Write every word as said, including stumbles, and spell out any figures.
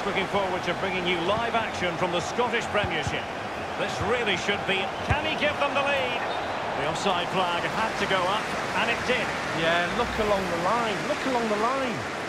much looking forward to bringing you live action from the Scottish Premiership. This really should be... Can he give them the lead? The offside flag had to go up, and it did. Yeah, look along the line, look along the line.